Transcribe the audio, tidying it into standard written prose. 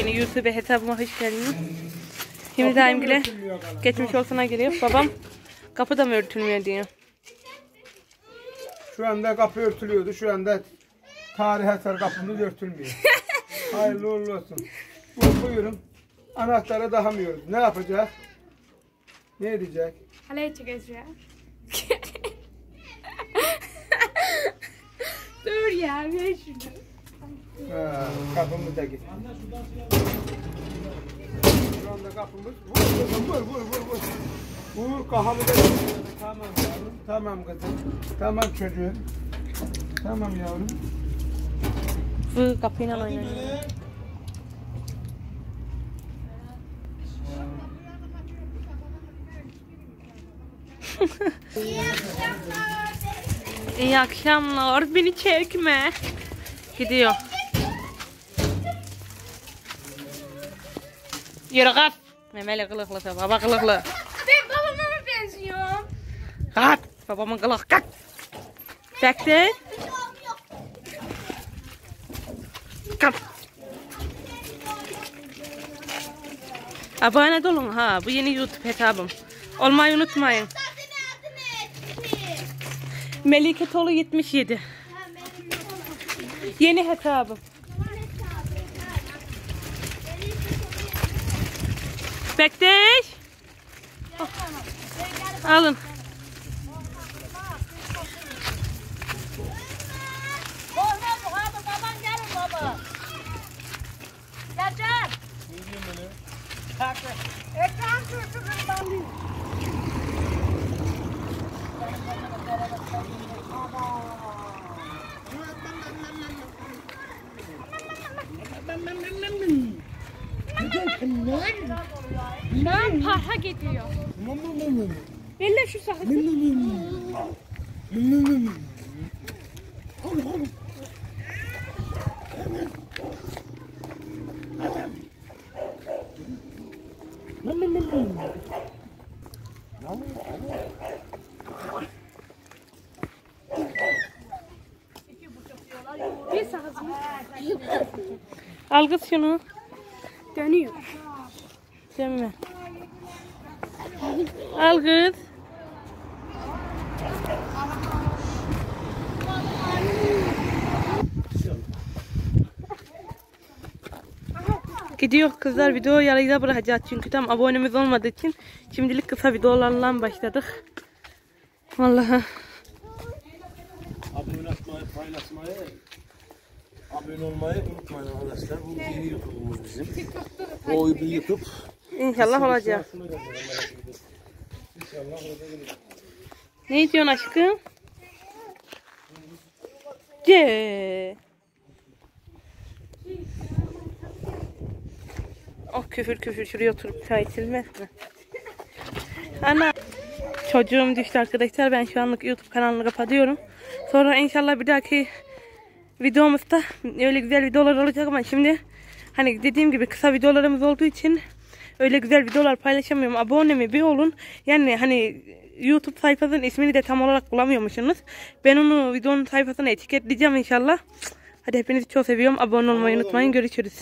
Yeni YouTube hesabıma hoş geldiniz. Şimdi daimgile geçmiş olsuna geliyor. Babam kapı da mı örtülmüyor diyor. Şu anda kapı örtülüyordu. Şu anda tarih eser kapımız örtülmüyor. Hayırlı uğurlu olsun. Buyurun. Anahtarı dahamıyoruz. Ne yapacak? Ne edecek? Halaya çıkacak. Dur ya, ver şunu. Kapımız da gitti. Şu anda kapımız. Vur. Vur kahamı da gitti. Tamam yavrum. Tamam kızım. Tamam çocuğum. Tamam yavrum. Bu kapıyla oynanıyor. İyi akşamlar. Beni çekme. Gidiyor. Yürü kalk. Memeli kılıklı, baba kılıklı. Ben babama mı benziyorum? Kalk. Babamın kılık kalk. Bekle. Kalk. Abone olun ha. Bu yeni YouTube hesabım. Olmayı unutmayın. Melike Tolu 77. Yeni hesabım. Bekleş. Alın. Ben parka gidiyor. Bella şu sakız. Bir sakız mı? Al kız şunu. Dönüyor. Dönme. Al kız. Gidiyor kızlar, video yarıda bırakacağız çünkü tam abonemiz olmadığı için şimdilik kısa videolarla başladık. Vallahi. Abone olmayı, paylaşmayı, abone olmayı unutmayın arkadaşlar. Bu yeni YouTube'umuz bizim. O bir YouTube. İnşallah olacak. Ne diyorsun aşkım? C. Oh küfür şuraya oturup çay içilmez mi? Ana. Çocuğum düştü arkadaşlar. Ben şu anlık YouTube kanalını kapatıyorum. Sonra inşallah bir dahaki videomuzda öyle güzel videolar olacak ama şimdi hani dediğim gibi kısa videolarımız olduğu için öyle güzel videolar paylaşamıyorum. Abone mi bir olun. Yani hani YouTube sayfasının ismini de tam olarak bulamıyormuşsunuz. Ben onu videonun sayfasına etiketleyeceğim inşallah. Hadi hepinizi çok seviyorum. Abone olmayı unutmayın. Görüşürüz.